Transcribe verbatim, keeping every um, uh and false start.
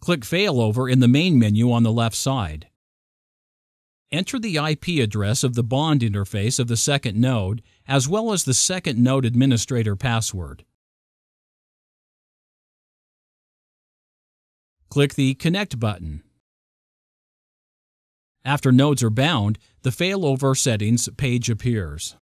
Click Failover in the main menu on the left side. Enter the I P address of the bond interface of the second node, as well as the second node administrator password. Click the Connect button. After nodes are bound, the Failover Settings page appears.